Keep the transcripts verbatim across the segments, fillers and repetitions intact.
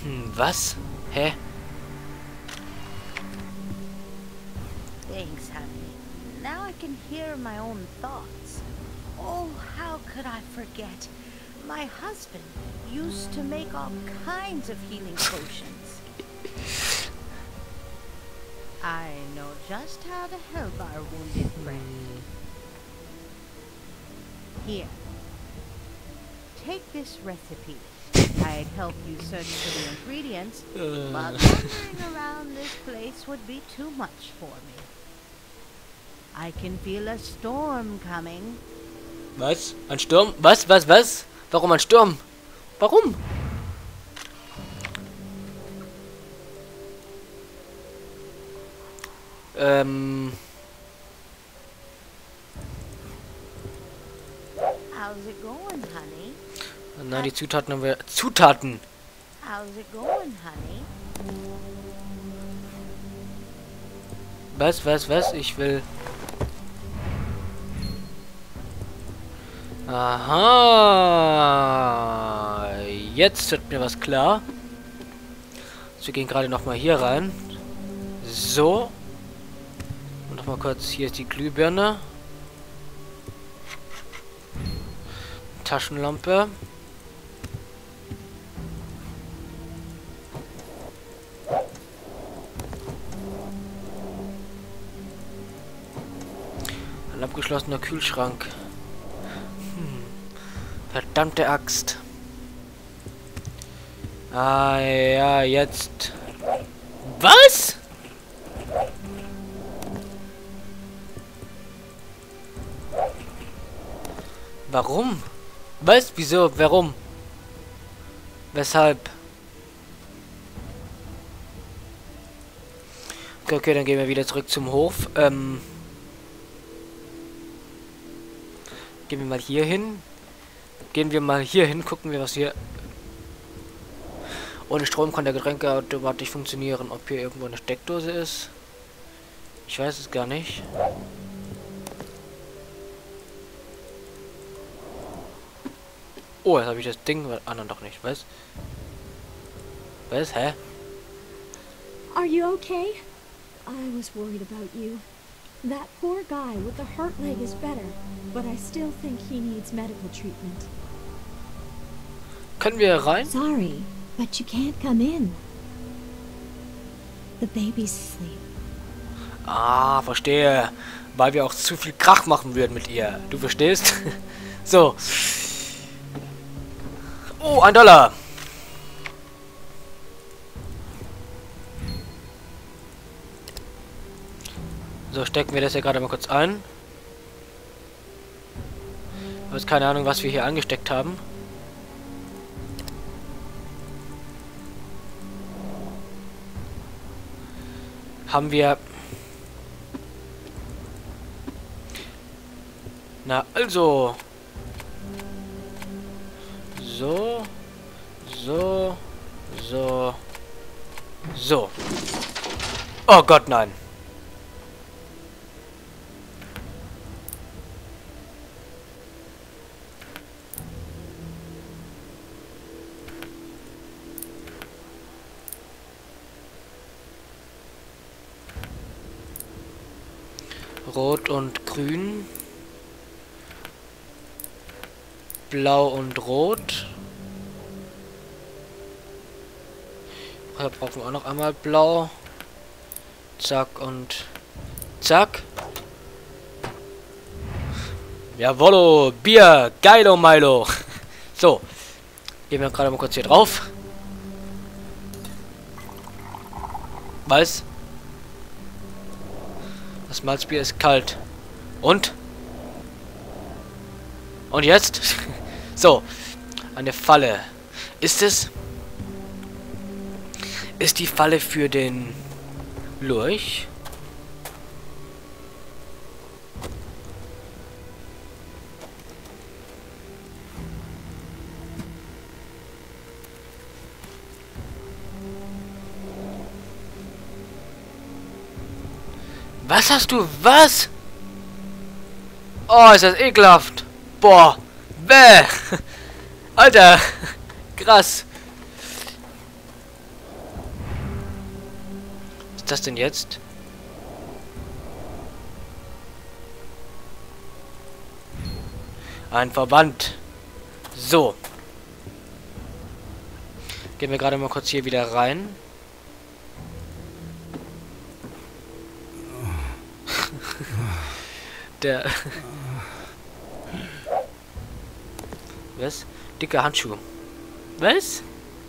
Hm, was? Hä? Thanks, honey. Now I can hear my own thoughts. Oh, how could I forget? My husband used to make all kinds of healing potions. I know just how to help our wounded friend. Here. Take this recipe. I'd help you search for the ingredients, Äh. but wandering around this place would be too much for me. I can feel a storm coming. Was? Ein Sturm? Was? Was? Was? Warum ein Sturm? Warum? Ähm. How's it going, honey? Nein, die Zutaten haben wir. Zutaten! How's it going, honey? Was? Was? Was? Ich will. Aha. Jetzt wird mir was klar. Also wir gehen gerade noch mal hier rein. So. Und noch mal kurz. Hier ist die Glühbirne. Taschenlampe. Ein abgeschlossener Kühlschrank. Hm. Verdammte Axt. Ah ja, jetzt. Was? Warum? Was? Wieso? Warum? Weshalb? Okay, okay, dann gehen wir wieder zurück zum Hof. Ähm. Gehen wir mal hier hin. Gehen wir mal hier hin. Gucken wir, was hier... Ohne Strom kann der Getränkeautomat nicht funktionieren. Ob hier irgendwo eine Steckdose ist? Ich weiß es gar nicht. Oh, jetzt habe ich das Ding... Ah, nein, doch nicht. Was? Was? Hä? Are you okay? I was worried about you. That poor guy with the hurt leg is better, but I still think he needs medical treatment. Können wir rein? Sorry, but you can't come in. The baby's asleep. Ah, verstehe. Weil wir auch zu viel Krach machen würden mit ihr. Du verstehst? So. Oh, ein Dollar. So, stecken wir das hier gerade mal kurz ein. Ich habe jetzt keine Ahnung, was wir hier angesteckt haben. Haben wir... Na, also... So... So... So... So... Oh Gott, nein! Rot und grün. Blau und rot. Da brauchen wir auch noch einmal blau. Zack und zack. Jawollo, Bier, geilo Milo. So, gehen wir gerade mal kurz hier drauf. Was? Das Malzbier ist kalt. Und? Und jetzt? So. Eine Falle. Ist es? Ist die Falle für den Lurch? Was hast du? Was? Oh, ist das ekelhaft. Boah. Bäh. Alter. Krass. das denn jetzt? Ein Verband. So. Gehen wir gerade mal kurz hier wieder rein. Der... Was? Dicke Handschuhe. Was?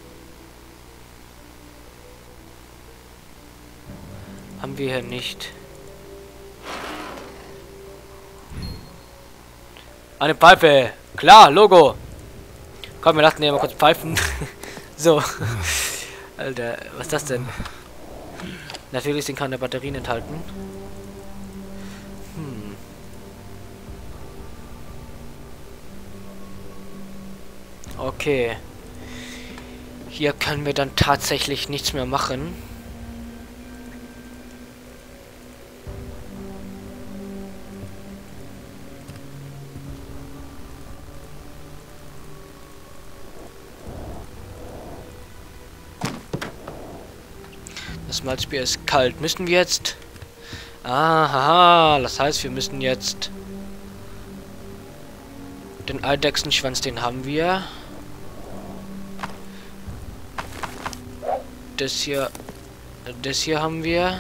Haben wir hier nicht. Eine Pfeife. Klar, Logo. Komm, wir lassen hier mal kurz pfeifen. So. Alter, was ist das denn? Natürlich sind keine Batterien enthalten. Hm. Okay. Hier können wir dann tatsächlich nichts mehr machen. Das Malzbier ist kalt. Müssen wir jetzt... Aha, das heißt, wir müssen jetzt... Den Eidechsenschwanz, den haben wir. Das hier... Das hier haben wir.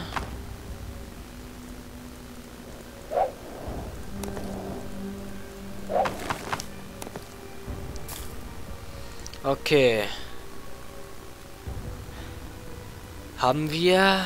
Okay. Haben wir...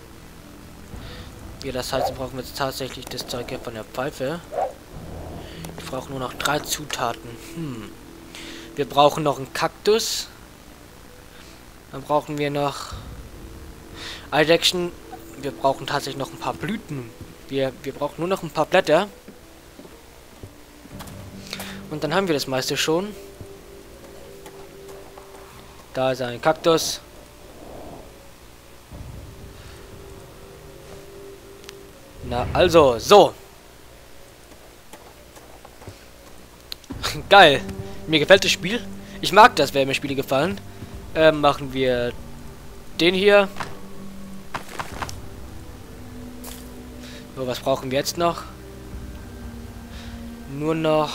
Ja, das heißt, wir brauchen jetzt tatsächlich das Zeug hier von der Pfeife. Ich brauche nur noch drei Zutaten. Hm. Wir brauchen noch einen Kaktus. Dann brauchen wir noch... Eidechsen. Wir brauchen tatsächlich noch ein paar Blüten. Wir, wir brauchen nur noch ein paar Blätter. Und dann haben wir das meiste schon. Da ist ein Kaktus. Na, also, so. Geil. Mir gefällt das Spiel. Ich mag das, wenn mir Spiele gefallen. Ähm, machen wir den hier. So, was brauchen wir jetzt noch? Nur noch...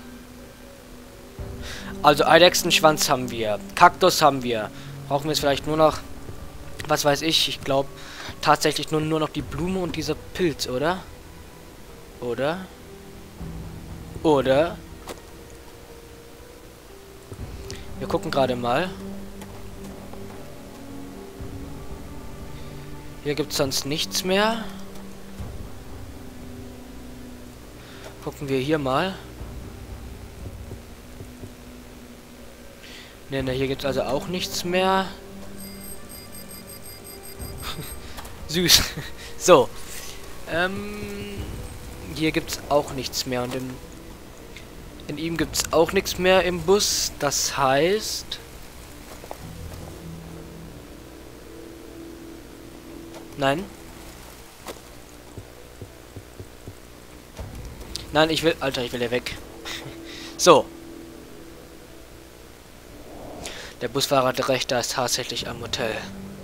Also, Eidechsenschwanz haben wir. Kaktus haben wir. Brauchen wir jetzt vielleicht nur noch... Was weiß ich, ich glaube... Tatsächlich nur, nur noch die Blume und dieser Pilz, oder? Oder? Oder? Wir gucken gerade mal. Hier gibt es sonst nichts mehr. Gucken wir hier mal. Ne, ne, hier gibt es also auch nichts mehr. Süß. So. Ähm, hier gibt es auch nichts mehr. Und in, in ihm gibt es auch nichts mehr im Bus. Das heißt... Nein. Nein, ich will... Alter, ich will hier weg. So. Der Busfahrer hat recht, da ist tatsächlich am Hotel.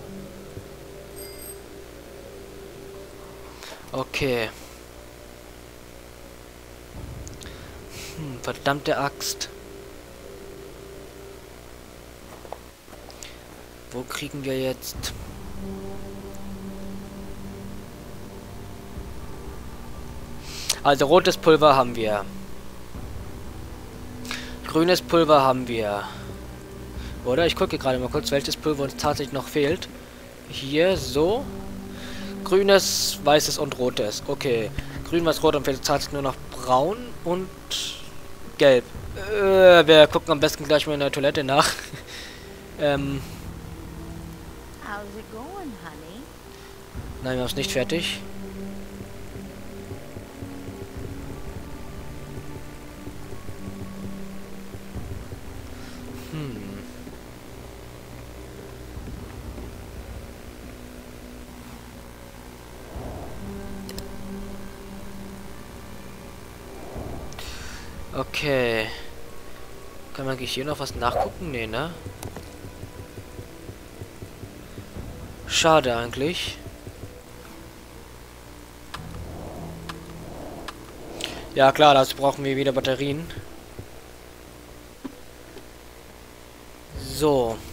Okay. Hm, verdammte Axt. Wo kriegen wir jetzt... Also rotes Pulver haben wir. Grünes Pulver haben wir. Oder? Ich gucke gerade mal kurz, welches Pulver uns tatsächlich noch fehlt. Hier, so. Grünes, weißes und rotes. Okay. Grün, weiß, rot und fehlt tatsächlich nur noch braun und gelb. Äh, wir gucken am besten gleich mal in der Toilette nach. ähm. How's it going, honey? Nein, wir haben es nicht fertig. Hm. Okay. Kann man eigentlich hier noch was nachgucken? Nee, ne? Schade eigentlich. Ja klar, dazu brauchen wir wieder Batterien. So.